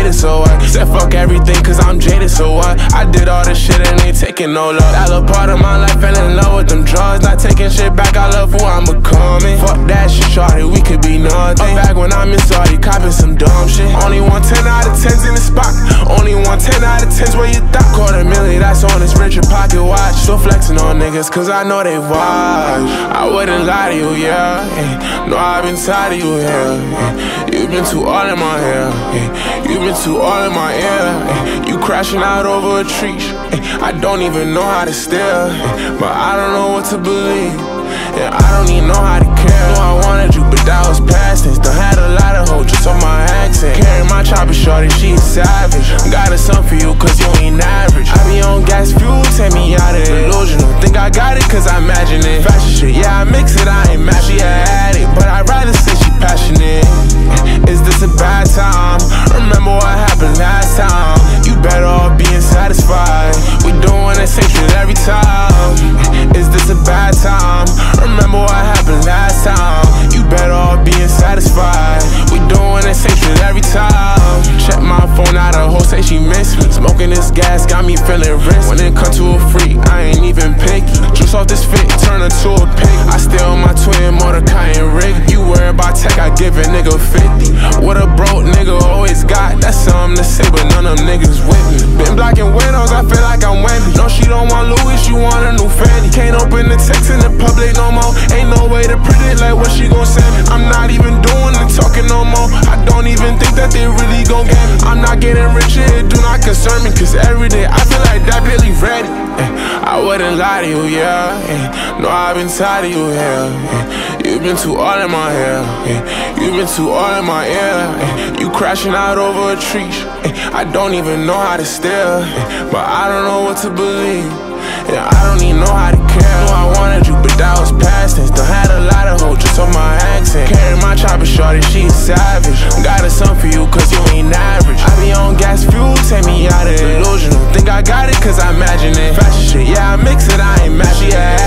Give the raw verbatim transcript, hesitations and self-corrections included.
jaded, so what? Said fuck everything cause I'm jaded, so what? I did all this shit and ain't taking no love. That little part of my life fell in love with them drugs. Not taking shit back, I love who I'm becoming. Fuck that shit, shorty, we could be nothing. I'm back when I'm in Saudi, copping some dumb shit. Only one ten out of tens in the spot. Only one ten out of tens where you thought. Quarter million, that's on this Richard pocket watch. Still flexing on niggas cause I know they watch. I wouldn't lie to you, yeah, yeah. No, I've been tired of you, yeah, yeah. You've been too all in my hair, yeah. You've been too all in my ear, yeah. You crashing out over a tree, yeah. I don't even know how to steer, yeah. But I don't know what to believe, yeah. I don't even know how to care. No, I wanted you, but that was past tense. Done had a lot of hoes just on my accent. Carry my chopper, shorty, she a savage. Got a son for you, cause you ain't average. I be on gas fuel, take me out of delusional. Think I got it, cause I imagine it. Fashion shit, yeah, I mix it, I ain't mad. She a addict, but I'd rather say she passionate. Is this a bad time? Remember what happened last time. You better off being satisfied. We doing the same shit every time. Is this a bad time? Remember what happened last time. You better off being satisfied. We doing the same shit every time. Check my phone out, a hoe say she miss me. Smoking this gas got me feeling rich. When it come to a freak, I ain't even picky. Juice off this fit, turn her to a pig. I steal my twin Mordecai and Rick. You worry about tech, I give a nigga fifty. What a broke nigga always got. That's something to say, but none of them niggas with me. Been blocking windows, I feel like I'm Wendy. No, she don't want Louis, she want a new Fendi. Can't open the text in the public no more. Ain't no way to predict like what she gon' send me. I'm not even doing the talking no more. I don't even think that they really gon' get me. I'm not getting rich, it do not concern me. Cause every day I feel like that Billy ready. I wouldn't lie to you, yeah, yeah. No, I've been tired of you, yeah, yeah. You've been too all in my hair, yeah. You've been too all in my ear, yeah. You crashing out over a tree, yeah. I don't even know how to steer, yeah. But I don't know what to believe, yeah. I don't even know how to care. No, I wanted you, but that was past tense. Done had a lot of hoes just on my accent. Carry my chopper, shorty, she a savage. Got a son for you, cause you ain't average. I be on gas fuel, take me out of delusional. Think I got it, cause I imagine it. Fashion shit, yeah, I mix it, I ain't mad. She a